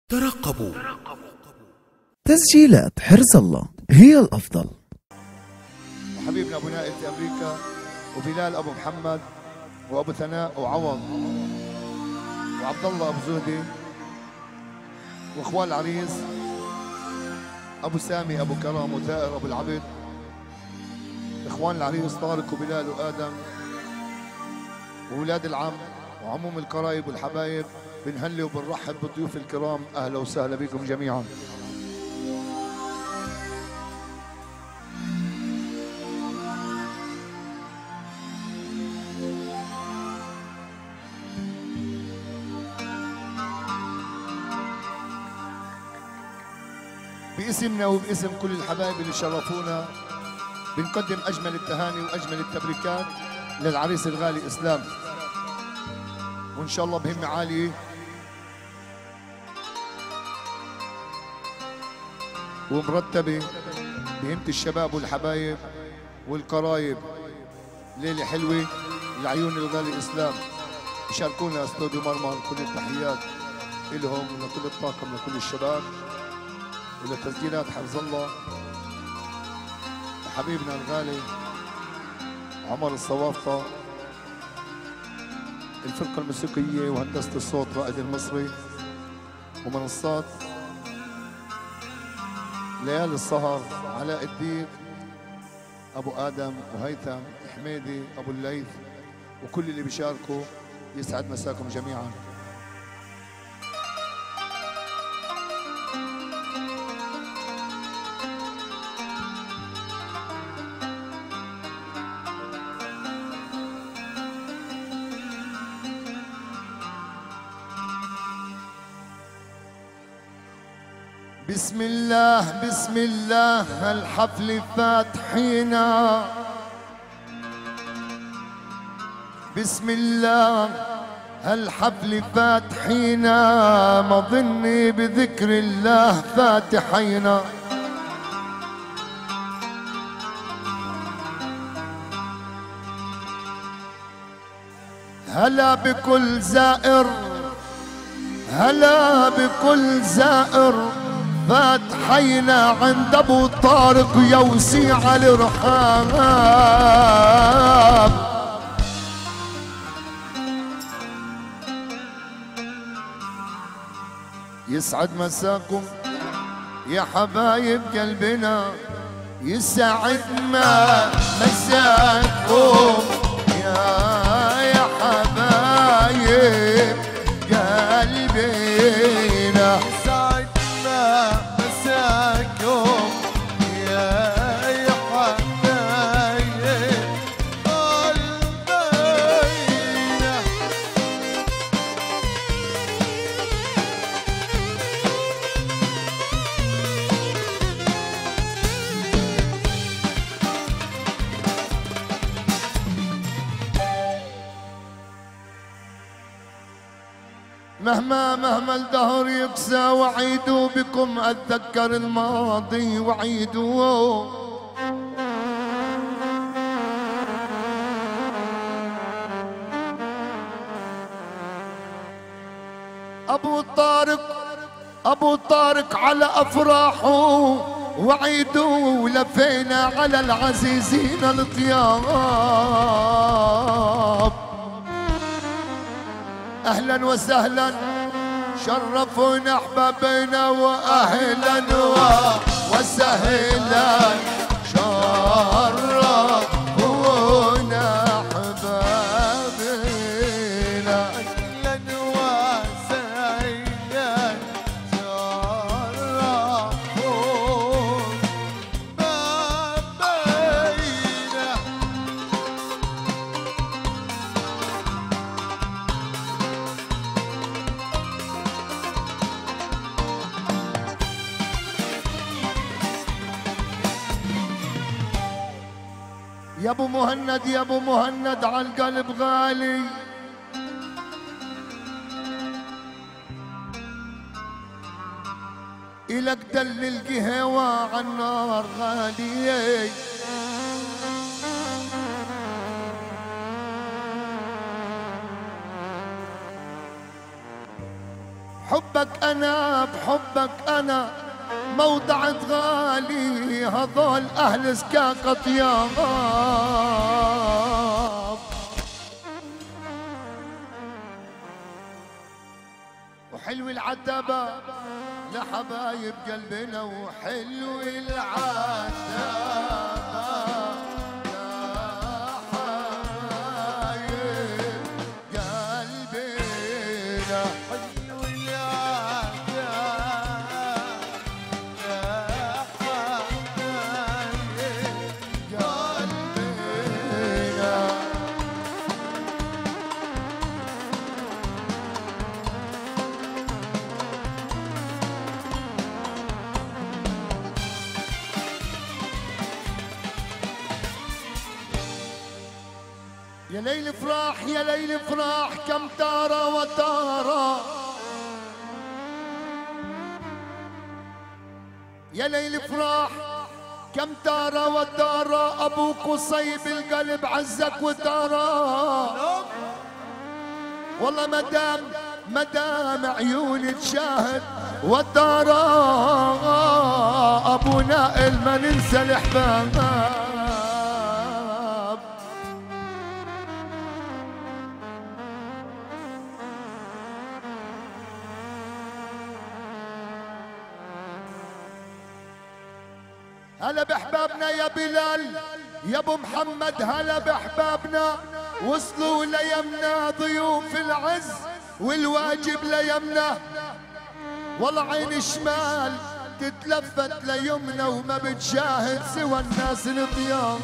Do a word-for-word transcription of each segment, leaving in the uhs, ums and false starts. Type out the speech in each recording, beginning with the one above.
ترقبوا. تسجيلات حرص الله هي الأفضل. وحبيبنا أبو نائل في أمريكا، وبلال أبو محمد، وأبو ثناء وعوض، وعبد الله أبو زهدي، وإخوان العريس أبو سامي أبو كرم وثائر أبو العبد، إخوان العريس طارق وبلال وآدم، وولاد العم وعموم القرايب والحبايب. بنهلي وبنرحب بالضيوف الكرام، أهلا وسهلا بكم جميعا. باسمنا وباسم كل الحبايب اللي شرفونا بنقدم أجمل التهاني وأجمل التبريكات للعريس الغالي إسلام، وإن شاء الله بهمة عالية ومرتبة بهمة الشباب والحبايب والقرايب. ليلة حلوة لعيون الغالي إسلام. يشاركونا استوديو مرمر كل التحيات إلهم ولكل الطاقم لكل الشباب، ولتسجيلات حرص الله وحبيبنا الغالي عمر الصوافطة، الفرقة الموسيقية وهندسة الصوت رائد المصري، ومنصات ليالي السهر علاء الدين أبو آدم وهيثم حميدي أبو الليث، وكل اللي بيشاركوا. يسعد مساكم جميعا. بسم الله بسم الله هالحفل فاتحينا، بسم الله هالحفل فاتحينا، ما ظني بذكر الله فاتحينا. هلا بكل زائر، هلا بكل زائر فاتحينا عند ابو طارق يوسيع الرحاب. يسعد مساكم يا حبايب قلبنا، يسعد ما مساكم يا يا حبايب قلبنا. مهما مهما الدهر يقسى وعيدوا بكم أتذكر الماضي وعيدوا. أبو طارق أبو طارق على أفراحه وعيدوا، ولفينا على العزيزين الطياب. أهلا وسهلا شرفونا أحبابنا، وأهلا وسهلا شرفونا أحبابنا. أهلا وسهلا شرفونا. يا ابو مهند يا ابو مهند عالقلب غالي، إلك دل القهوة عالنار غالي. حبك بحبك أنا بحبك أنا موضعة غالي هذول أهل سكاكة طياب وحلو العتبة لحبايب قلبنا وحلو العتبة يا ليل افراح يا ليل افراح كم تارى وتارى يا ليل افراح كم تارى وتارى ابو قصي بالقلب عزك وتارى والله مدام مدام عيوني تشاهد وتارى ابو نائل ما ننسى الاحباب هلا بحبابنا يا بلال يا ابو محمد هلا بحبابنا وصلوا ليمنا ضيوف العز والواجب ليمنا والله عين الشمال تتلفت ليمنى وما بتشاهد سوى الناس الطياب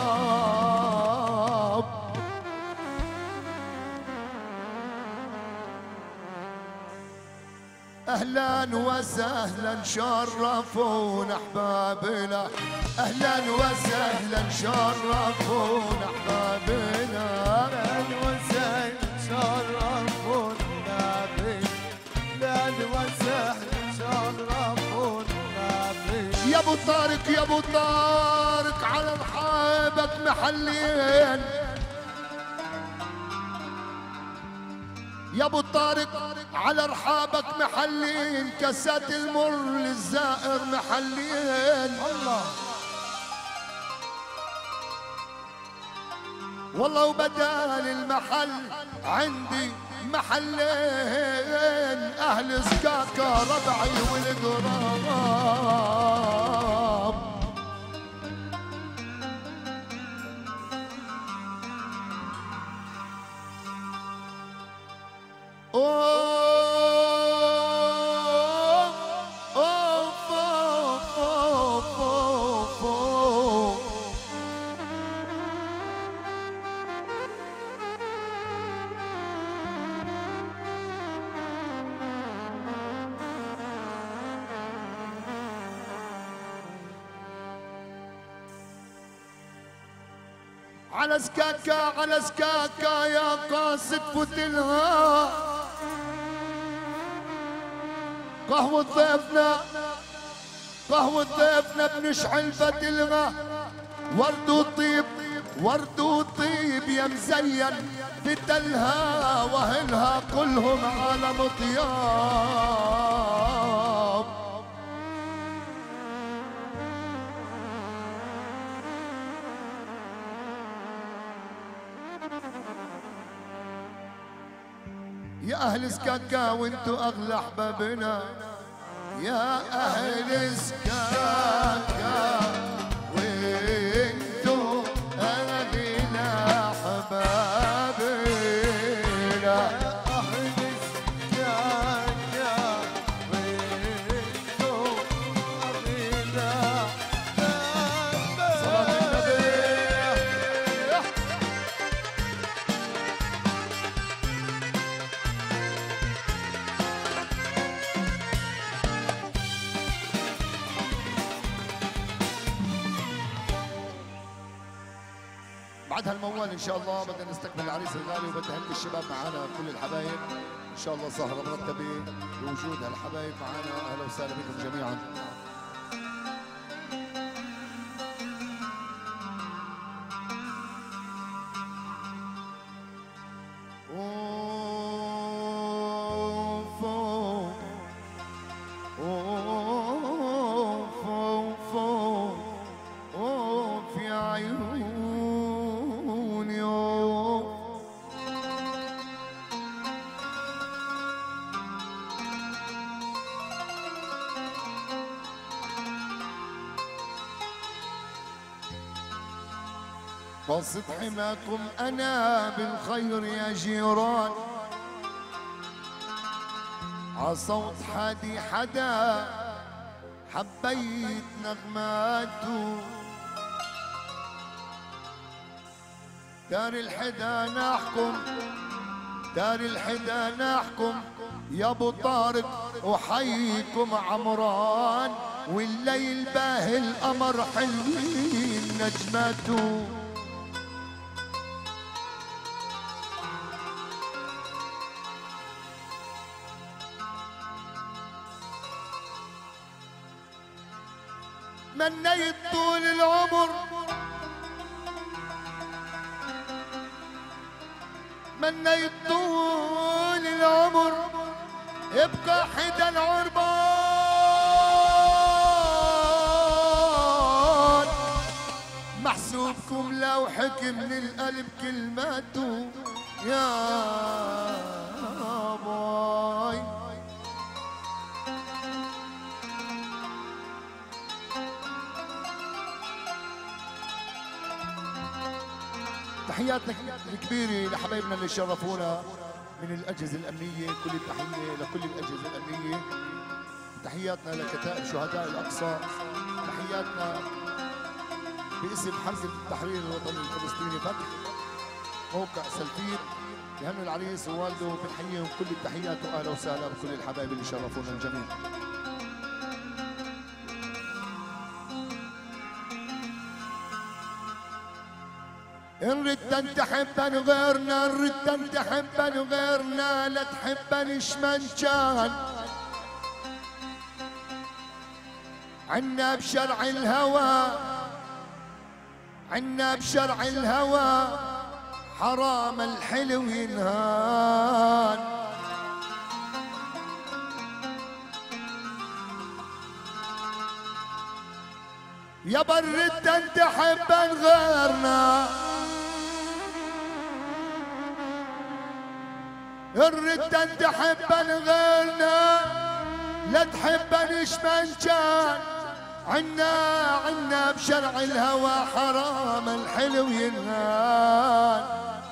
اهلا وسهلا شرفونا احبابنا اهلا وسهلا شرفونا احبابنا اهلا وسهلا شرفونا اهلا وسهلا شرفونا يا ابو طارق يا ابو طارق على رحابك محلين يا ابو طارق على رحابك محلين كاسات المر للزائر محلين الله والله وبدال المحل عندي محلين اهل سكاكا ربعي والقراب على سكاكا على سكاكا يا قاصد فتلها قهوة ضيفنا قهوة ضيفنا بنشعل فتلها ورد وطيب ورد وطيب يا مزين فتلها واهلها كلهم عالم طياب يا أهل سكاكا وانتو أغلى أحبابنا يا أهل سكاكا وانتو أغلى أحبابنا يا أهل سكاكا وانتو أغلى بعد هالموال ان شاء الله بدنا نستقبل العريس الغالي وبدنا هلك الشباب معنا كل الحبايب ان شاء الله سهره مرتبه بوجود هالحبايب معنا اهلا وسهلا بكم جميعا قصد حماكم أنا بالخير يا جيران، عصوت حدي حدا حبيت نغماته، دار الحدا نحكم دار الحدا نحكم يا ابو طارق وحيكم عمران، والليل باهي القمر حلوين نجماته. منيت طول العمر منيت طول العمر يبقى حدا العربان، محسوبكم لو حكي من القلب كلماته يا باي. تحياتنا الكبيرة لحبايبنا اللي شرفونا من الأجهزة الأمنية، كل التحية لكل الأجهزة الأمنية، تحياتنا لكتائب شهداء الأقصى، تحياتنا باسم حركة التحرير الوطني الفلسطيني فتح موقع سلفيت، لهنو العريس ووالده بنحييهم كل التحيات وأهلا وسهلا بكل الحبايب اللي شرفونا الجميع. إن ردت تحبا غيرنا إن ردت تحبا غيرنا لا تحبا شمن كان، عنا بشرع الهوى عنا بشرع الهوى حرام الحلو ينهان، يا برد تحبا غيرنا الرد تحبا غيرنا لا تحبا شمن كان، عنا عنا بشرع الهوى حرام الحلو ينهان،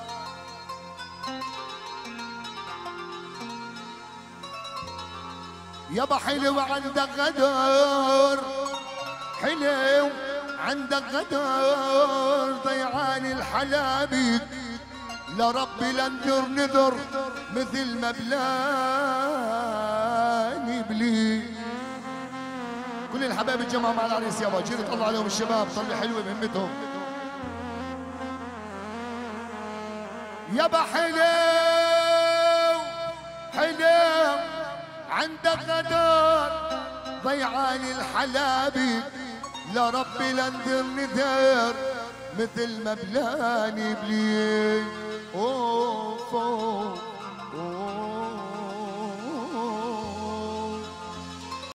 يابا حلو عندك غدر حلو عندك غدر ضيعان الحلابي، لربي لندر نذر مثل ما بلاني بلي. كل الحبايب اتجمعوا مع العريس يابا، جيروا طلعوا عليهم الشباب طلع حلوه بهمتهم. يابا حلو حلو عندك غدر ضيعان الحلابي، لربي لندر نذر مثل ما بلاني بلي. اوف اوف